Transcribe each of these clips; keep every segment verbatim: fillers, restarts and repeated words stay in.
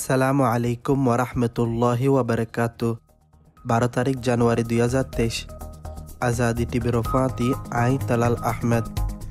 আসসালামু আলাইকুম ওরহমতুল্লাহি ওয়াবারাকাতু। বারো তারিখ জানুয়ারি দুই হাজার তেইশ। আজাদি টিভির রফাতি আই তালাল আহমেদ।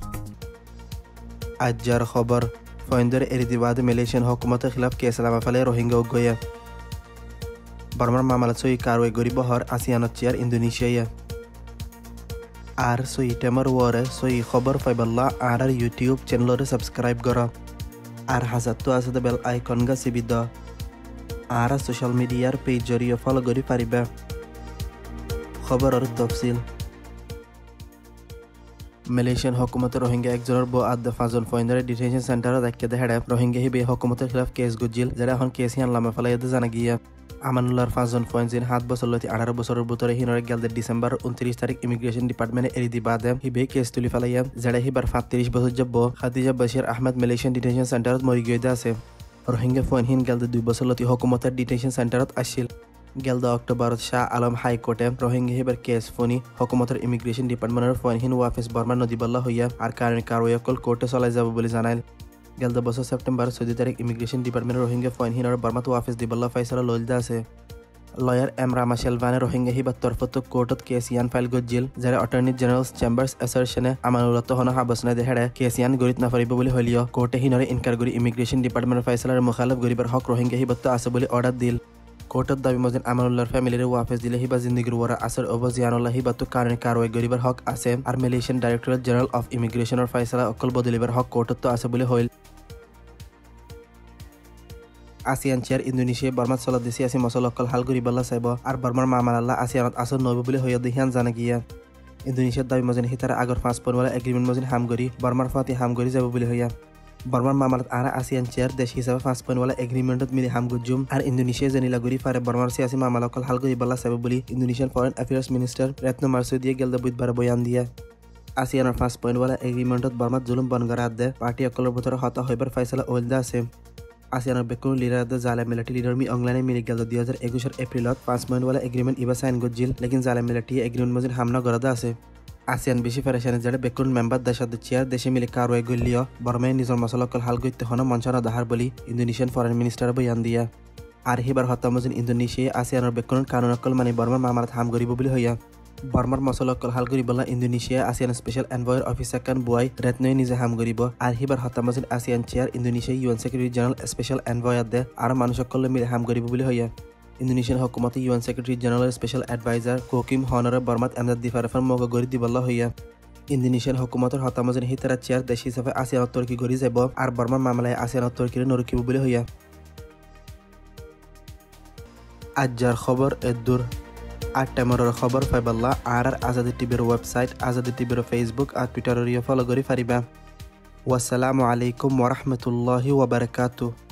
আজ্জার খবর ফয়েন্দর এরিদিবাদ মালয়েশিয়ান হুকুমতের খিলাফ কেস লামাফালে রোহিঙ্গা উগয়া। বর্মার মামলা সই কারওয়ে গরিব হর আসিয়ানত চেয়ার ইন্দোনেশিয়া। আর সই টেমর ওয়ারে সই খবর ফাইবাল্লাহ আর আর ইউটিউব চ্যানেলরে সাবস্ক্রাইব করা। আর হাজারতো আছে বেল আইকন গা সিবিদ। আর সোশ্যাল মিডিয়ার পেজ জরিয়ে ফলো করি পারিবা। খবরের তফসিল। মালয়েশিয়ান হুকুমতের রোহিঙ্গা একজনের বউ আদ ফাজন ফয়েন্দারে ডিটেনশন সেন্টারত আইকে হেডে রোহিঙ্গা হিবে হুকুমতের খিলাফ কেস গুজিল যারা এখন কেস হিয়ান লামে ফেলাই জানা গিয়া। আমানুল্লাহর ফাজন ফয়েন্সিন সাত বছর লতি আঠারো বছরের ভিতরে হিনরে গেলদে ডিসেম্বর উনত্রিশ তারিখ ইমিগ্রেশন ডিপার্টমেন্টে এরিদি বাদে হিবে কেস তুলি ফেলাইয়া যারা হিবার সাতত্রিশ বছর যাব খাদিজা বশির আহমেদ মালয়েশিয়ান ডিটেনশন সেন্টারত মরি গিয়ে আছে। রোহিঙ্গা ফয়েনহিন গেলদে দুই বছর লতি হুকুমতের ডিটেনশন সেন্টারত আসছিল। গেলদা অক্টোবরত শাহ আলম হাইকোর্টে রোহিঙ্গা হিবার কেস ফোনি হুকুমতের ইমিগ্রেশন ডিপার্টমেন্টের ফয়েনহিন ওয়াফিস বর্মা নদীবাল্লা হইয়া আর কারণ কারওয়াইকল কোর্টে চলাই যাব বলে জানাইল। গেলদা বছর সেপ্টেম্বর চৌদ্দ তারিখ ইমিগ্রেশন ডিপার্টমেন্টের রোহিঙ্গা ফয়েনহিন আর বর্মাত ওয়াফিস দিবাল্লা ফাইসালা লইলদা আছে। লয়ার এম রামা শেলভানে রোহিঙ্গা হিবার তরফত কোর্টত কেস ইয়ান ফাইল গজিল যারা অটর্নি জেনারেল চেম্বার্স এসারশনে আমানুল্লাহ তহন হাবসনা দেহেড়ে কেস ইয়ান গরিত না পারিব বলে হলিও কোর্টে হিনরে ইনকার করি ইমিগ্রেশন ডিপার্টমেন্টের ফাইসালার মুখালফ গরিবার হক রোহিঙ্গা হিবাত আছে বলে অর্ডার দিল। কোর্টত দাবি মজিন আমানুল্লাহর ফ্যামিলির ওয়াফিস দিলে হিবা জিন্দিগির ওরা আসর ওব জিয়ানুল্লাহ হিবাতো কারণে কারওয়াই গরিবার হক আছে আর মালয়েশিয়ান ডাইরেক্টরেট জেনারেল অফ ইমিগ্রেশনের ফাইসালা অকল বদলিবার হক কোর্টত আছে বলে হইল। আসিয়ান চেয়ার ইন্দোনেশিয়া বর্মাত চলত দেশি আসি মসল অকল হাল গরিবাল্লা চাইব আর বর্মার মামালাল্লাহ আসিয়ানত আসর নব বলে হইয়া দেহিয়ান জানা গিয়া। ইন্দোনেশিয়ার দাবি মজিন হিতার আগর পাঁচ পনওয়ালা এগ্রিমেন্ট মজিন হামগরি বর্মার ফাতি হামগরি যাব বলে হইয়া। বর্মার মামালত আর আসিয়ান চেয়ার দেশ হিসাবে পাঁচ পয়েন্টওয়ালা এগ্রিমেন্টত মিলি হামগুজুম আর ইন্দোনেশিয়া জানিলা গরি ফারে বর্মার সিয়াসি মামালা অকল হাল গরিবাল্লা চাইব বলে Indonesian foreign affairs minister Retno মারসুদিয়ে গেলদা বুধবার বয়ান দিয়া। আসিয়ানের পাঁচ পয়েন্টওয়ালা এগ্রিমেন্টত বর্মাত জুলুম বনগারা আদে পার্টি অকলের ভিতরে হতা হইবার ফাইসালা ওলদা আছে। আসিয়ানের বেকুন লিডার জালে মিলিটারি লিডার মি অংলানে মিলি গেল দুই হাজার একুশের এপ্রিলত পাঁচ পয়েন্টওয়ালা এগ্রিমেন্ট ইবা সাইন গজিল লেকিন জালে মিলিটারি এগ্রিমেন্ট মজিন হামনা গরাদা আছে। আসিয়ান বেশি ফেরেশানি যারা বেকুন মেম্বার দেশাদ চেয়ার দেশে মিলি কারওয়াই গলিও বর্মায় নিজের মশলকল হাল গইতে হন মঞ্চানা দাহার বলি ইন্দোনেশিয়ান ফরেন মিনিস্টার বয়ান দিয়া। আর হিবার হত্যা মজিন ইন্দোনেশিয়া আসিয়ানের বেকুন কানুনকল মানে বর্মার মামারাত হাম গরিব বলি হইয়া। বর্মার মশলকল হাল গরিবলা ইন্দোনেশিয়া আসিয়ান স্পেশাল এনভয়ের অফিসার কান বুয়াই রেতনয় নিজে হাম গরিব আর হিবার হত্যা মজিন ASEAN chair Indonesia UN secretary general special এনভয়ার দে আর মানুষকল মিলে হাম গরিব বলি হইয়া। ইন্দোনেশিয়ান হুকুমতে UN secretary general special adviser কোকিম হনরে বর্মাত এমদাদ দিফারফার মগ গরি দিবল্লা হইয়া। ইন্দোনেশিয়ান হুকুমতের হত্যা মজিন হিতারা চেয়ার দেশ হিসাবে আসিয়ানত তুর্কি গড়ি যাব আর বর্মার মামলায় আসিয়ানত তুর্কির নরকিব বলি হইয়া। আজ্জার খবর এদুর আর টেমরের খবর ফাইবাল্লাহ আর আর আজাদি টিভির ওয়েবসাইট আজাদি টিভির ফেসবুক আর টুইটারের ফলো করি পারিবা। ওয়াসসালামু আলাইকুম ওরহমতুল্লাহি ওয়াবারাকাতু।